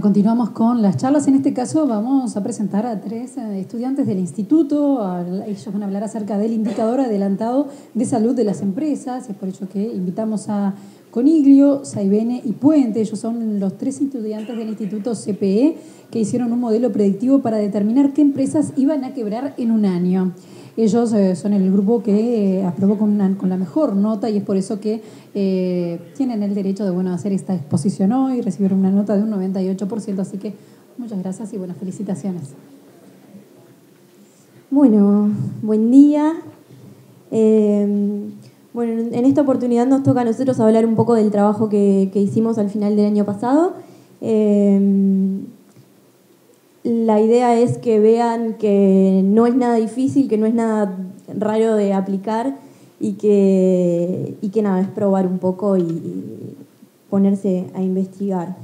continuamos con las charlas. En este caso vamos a presentar a 3 estudiantes del instituto. Ellos van a hablar acerca del indicador adelantado de salud de las empresas. Es por ello que invitamos a Coniglio, Saibene y Puente. Ellos son los 3 estudiantes del instituto CPE que hicieron un modelo predictivo para determinar qué empresas iban a quebrar en un año. Ellos son el grupo que aprobó con la mejor nota y es por eso que tienen el derecho de hacer esta exposición hoy, recibir una nota de un 98%, así que muchas gracias y buenas felicitaciones. Bueno, buen día. Bueno, en esta oportunidad nos toca a nosotros hablar un poco del trabajo que hicimos al final del año pasado. La idea es que vean que no es nada difícil, que no es nada raro de aplicar y que nada, es probar un poco y ponerse a investigar.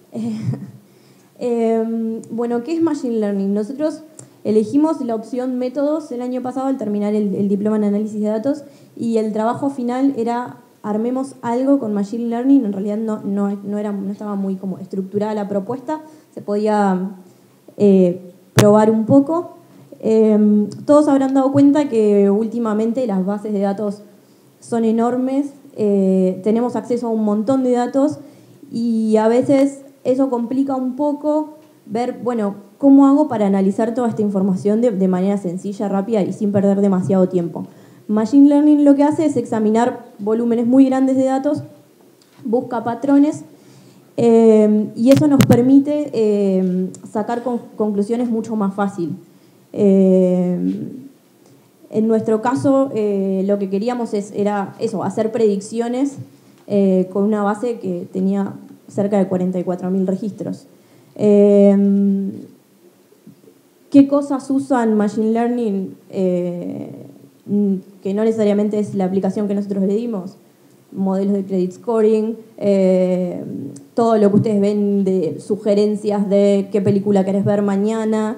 Bueno, ¿qué es Machine Learning? Nosotros elegimos la opción métodos el año pasado al terminar el diploma en análisis de datos y el trabajo final era armemos algo con Machine Learning. En realidad no estaba muy como estructurada la propuesta, se podía probar un poco. Todos habrán dado cuenta que últimamente las bases de datos son enormes, tenemos acceso a un montón de datos y a veces eso complica un poco ver, bueno, cómo hago para analizar toda esta información de manera sencilla, rápida y sin perder demasiado tiempo. Machine Learning lo que hace es examinar volúmenes muy grandes de datos, busca patrones y eso nos permite sacar conclusiones mucho más fácil. En nuestro caso, lo que queríamos era eso, hacer predicciones con una base que tenía cerca de 44.000 registros. ¿Qué cosas usan Machine Learning que no necesariamente es la aplicación que nosotros le dimos? Modelos de credit scoring, todo lo que ustedes ven de sugerencias de qué película querés ver mañana.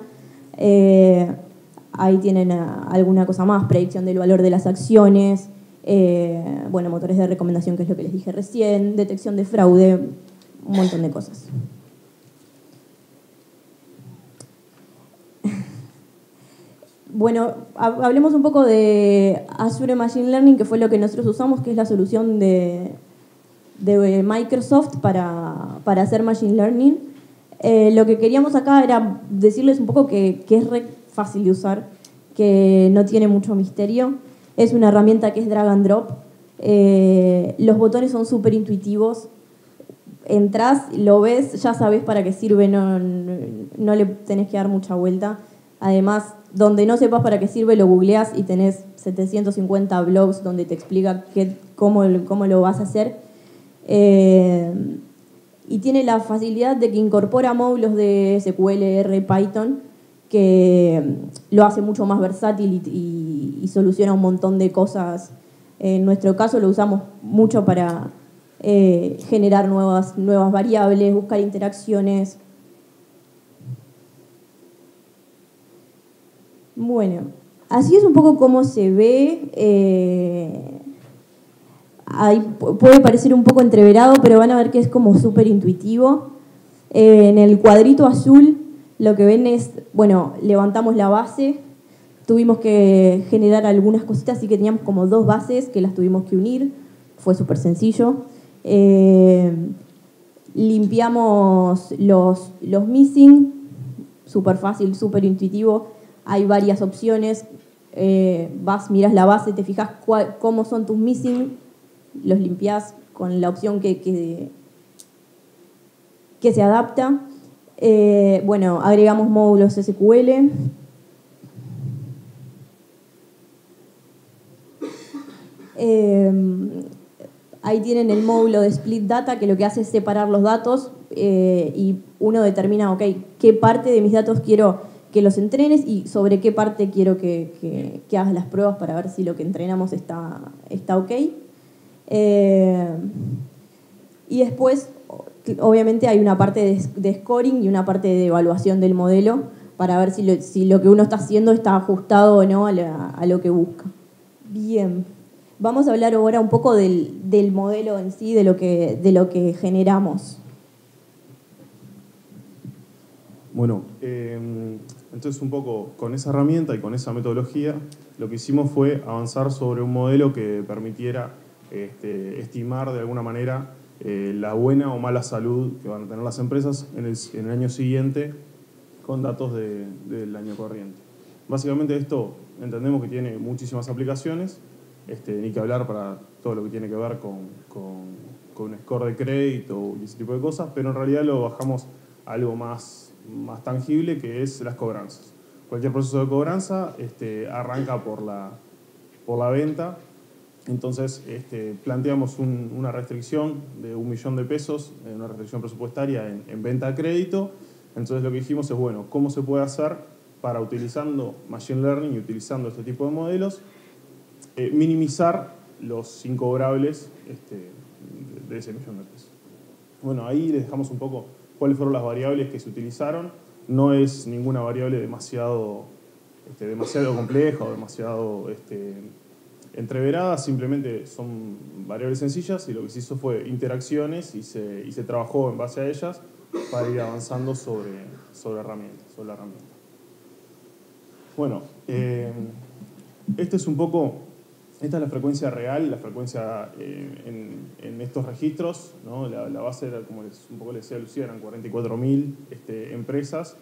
Ahí tienen alguna cosa más, predicción del valor de las acciones, bueno, motores de recomendación, que es lo que les dije recién, detección de fraude, un montón de cosas. Bueno, hablemos un poco de Azure Machine Learning, que fue lo que nosotros usamos, que es la solución de Microsoft para hacer Machine Learning. Lo que queríamos acá era decirles un poco que es re fácil de usar, que no tiene mucho misterio. Es una herramienta que es drag and drop. Los botones son súper intuitivos. Entrás, lo ves, ya sabes para qué sirve, no le tenés que dar mucha vuelta. Además, donde no sepas para qué sirve, lo googleás y tenés 750 blogs donde te explica cómo lo vas a hacer. Y tiene la facilidad de que incorpora módulos de SQL, R, Python, que lo hace mucho más versátil y soluciona un montón de cosas. En nuestro caso lo usamos mucho para generar nuevas variables, buscar interacciones. Bueno, así es un poco cómo se ve. Ahí puede parecer un poco entreverado, pero van a ver que es como súper intuitivo. En el cuadrito azul lo que ven es, bueno, levantamos la base, tuvimos que generar algunas cositas, así que teníamos como 2 bases que las tuvimos que unir, fue súper sencillo. Limpiamos los missing, súper fácil, súper intuitivo. Hay varias opciones, mirás la base, te fijas cómo son tus missing, los limpiás con la opción que se adapta. Bueno, agregamos módulos SQL. Ahí tienen el módulo de Split Data, que lo que hace es separar los datos y uno determina, ok, qué parte de mis datos quiero que los entrenes y sobre qué parte quiero que hagas las pruebas para ver si lo que entrenamos está ok. Y después, obviamente, hay una parte de scoring y una parte de evaluación del modelo para ver si lo que uno está haciendo está ajustado o no a lo que busca. Bien, vamos a hablar ahora un poco del modelo en sí, de lo que generamos. Bueno, entonces un poco con esa herramienta y con esa metodología, lo que hicimos fue avanzar sobre un modelo que permitiera estimar de alguna manera la buena o mala salud que van a tener las empresas en el año siguiente con datos del año corriente. Básicamente esto entendemos que tiene muchísimas aplicaciones, ni que hablar para todo lo que tiene que ver con score de crédito y ese tipo de cosas, pero en realidad lo bajamos a algo más tangible, que es las cobranzas. Cualquier proceso de cobranza arranca por la venta. Entonces planteamos una restricción de 1 millón de pesos, una restricción presupuestaria en venta a crédito. Entonces lo que dijimos es, bueno, ¿cómo se puede hacer para, utilizando Machine Learning y utilizando este tipo de modelos, minimizar los incobrables de ese 1 millón de pesos? Bueno, ahí les dejamos un poco cuáles fueron las variables que se utilizaron. No es ninguna variable demasiado compleja o demasiado entreverada, simplemente son variables sencillas y lo que se hizo fue interacciones y se trabajó en base a ellas para ir avanzando sobre la herramienta. Bueno, esta es la frecuencia real, la frecuencia en estos registros, ¿no? La base era, como un poco les decía Lucía, eran 44.000 empresas.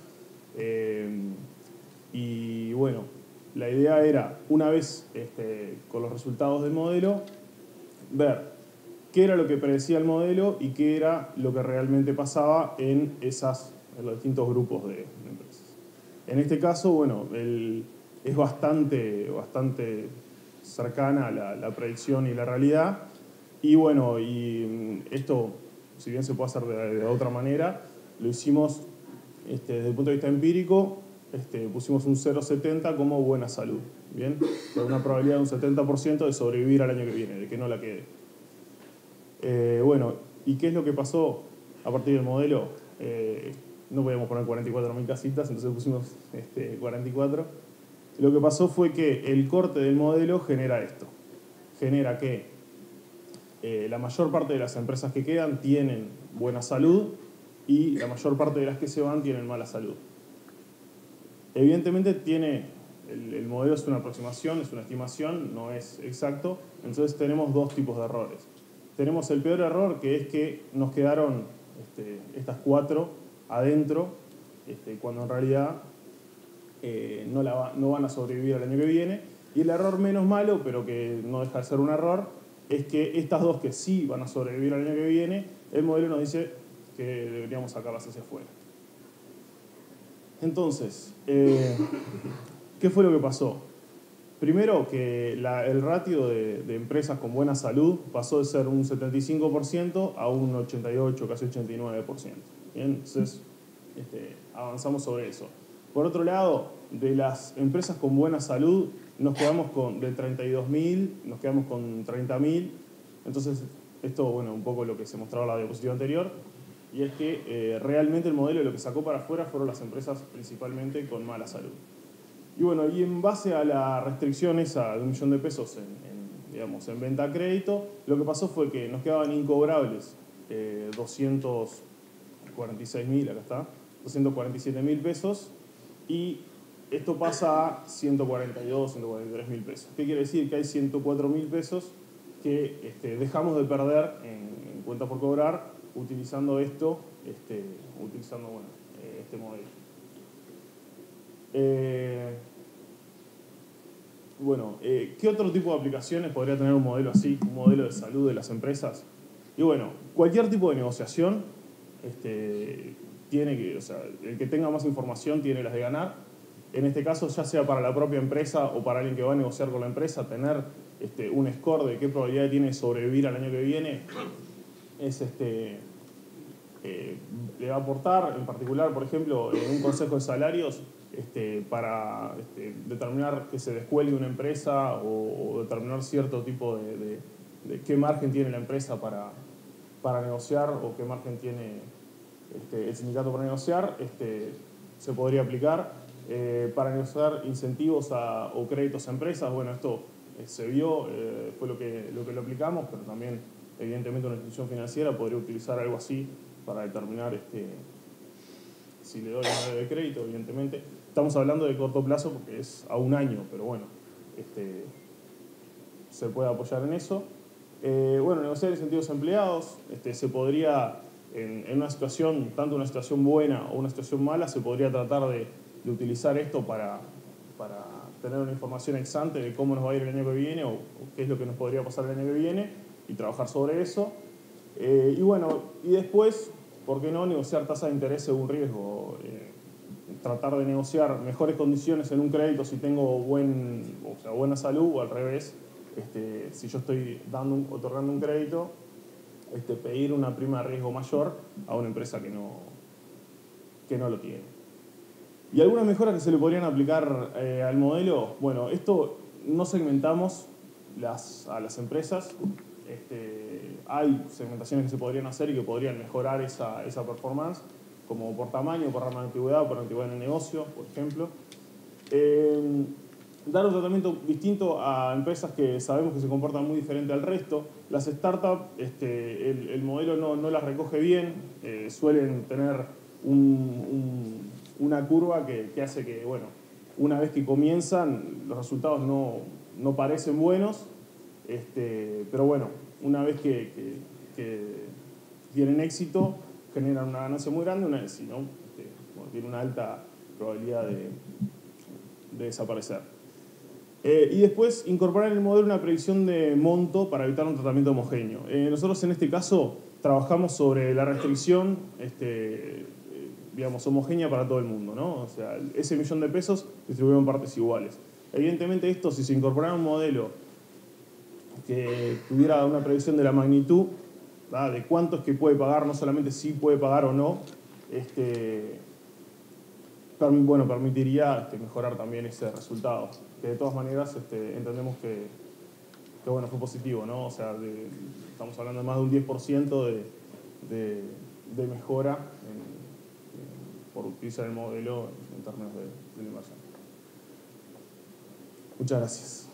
Y bueno, la idea era, una vez con los resultados del modelo, ver qué era lo que predecía el modelo y qué era lo que realmente pasaba en los distintos grupos de empresas. En este caso, bueno, es bastante cercana la predicción y la realidad. Y bueno, esto, si bien se puede hacer de otra manera, lo hicimos desde el punto de vista empírico. Pusimos un 0,70 como buena salud, ¿bien? Con una probabilidad de un 70% de sobrevivir al año que viene, de que no la quede. Bueno, ¿y qué es lo que pasó a partir del modelo? No podíamos poner 44.000 casitas, entonces pusimos 44. Lo que pasó fue que el corte del modelo genera esto. Genera que la mayor parte de las empresas que quedan tienen buena salud y la mayor parte de las que se van tienen mala salud. Evidentemente el modelo es una aproximación, es una estimación, no es exacto, entonces tenemos dos tipos de errores. Tenemos el peor error, que es que nos quedaron estas 4 adentro, cuando en realidad no van a sobrevivir al año que viene. Y el error menos malo, pero que no deja de ser un error, es que estas 2 que sí van a sobrevivir al año que viene, el modelo nos dice que deberíamos sacarlas hacia afuera. Entonces, ¿qué fue lo que pasó? Primero, que el ratio de empresas con buena salud pasó de ser un 75% a un 88%, casi 89%. ¿Bien? Entonces, avanzamos sobre eso. Por otro lado, de las empresas con buena salud, nos quedamos de 32.000, nos quedamos con 30.000. Entonces, esto, bueno, un poco lo que se mostraba en la diapositiva anterior, y es que realmente el modelo lo que sacó para afuera fueron las empresas principalmente con mala salud. Y bueno, y en base a la restricción esa de 1 millón de pesos en venta a crédito, lo que pasó fue que nos quedaban incobrables 246.000, acá está, 247.000 pesos, y esto pasa a 142, 143.000 pesos. ¿Qué quiere decir? Que hay 104.000 pesos que dejamos de perder en cuenta por cobrar utilizando este modelo. ¿Qué otro tipo de aplicaciones podría tener un modelo así, un modelo de salud de las empresas? Y bueno, cualquier tipo de negociación el que tenga más información tiene las de ganar. En este caso, ya sea para la propia empresa o para alguien que va a negociar con la empresa, tener un score de qué probabilidad tiene de sobrevivir al año que viene le va a aportar, en particular, por ejemplo, en un consejo de salarios, para determinar que se descuelgue una empresa o determinar cierto tipo de qué margen tiene la empresa para negociar o qué margen tiene el sindicato para negociar, se podría aplicar. Para negociar incentivos o créditos a empresas, bueno, esto se vio, fue lo que lo aplicamos, pero también, evidentemente, una institución financiera podría utilizar algo así para determinar si le doy o no le doy crédito, evidentemente. Estamos hablando de corto plazo porque es a 1 año, pero bueno, se puede apoyar en eso. Bueno, negociar incentivos a empleados, se podría, en una situación, tanto una situación buena o una situación mala, se podría tratar de utilizar esto para tener una información ex ante de cómo nos va a ir el año que viene o qué es lo que nos podría pasar el año que viene y trabajar sobre eso. Y bueno, y después, ¿por qué no negociar tasas de interés según riesgo? Tratar de negociar mejores condiciones en un crédito si tengo buena salud o al revés. Si yo estoy otorgando un crédito, pedir una prima de riesgo mayor a una empresa que no lo tiene. Y algunas mejoras que se le podrían aplicar al modelo, bueno, esto no segmentamos a las empresas. Hay segmentaciones que se podrían hacer y que podrían mejorar esa performance, como por tamaño, por rama de antigüedad, por antigüedad en el negocio, por ejemplo. Dar un tratamiento distinto a empresas que sabemos que se comportan muy diferente al resto. Las startups, el modelo no las recoge bien, suelen tener una curva que hace que, bueno, una vez que comienzan, los resultados no parecen buenos, pero bueno, una vez que tienen éxito, generan una ganancia muy grande, si no, tiene una alta probabilidad de desaparecer. Y después, incorporar en el modelo una predicción de monto para evitar un tratamiento homogéneo. Nosotros en este caso trabajamos sobre la restricción, digamos, homogénea para todo el mundo, ¿no? O sea, ese millón de pesos distribuido en partes iguales. Evidentemente esto, si se incorporara un modelo que tuviera una predicción de la magnitud, ¿verdad?, de cuánto es que puede pagar, no solamente si puede pagar o no, bueno, permitiría mejorar también ese resultado. Que de todas maneras entendemos que bueno, fue positivo, ¿no? O sea, estamos hablando de más de un 10% de mejora por utilizar el modelo en términos de la inversión. Muchas gracias.